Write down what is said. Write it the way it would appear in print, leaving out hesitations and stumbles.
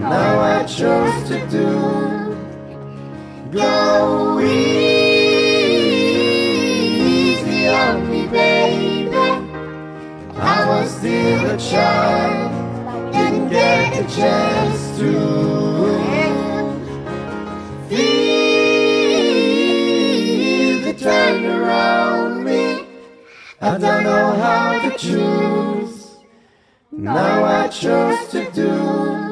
Now I chose to do. Go easy on me, baby. I was still a child, didn't get the chance to feel the turn around me. I don't know how to choose. Now I chose to do.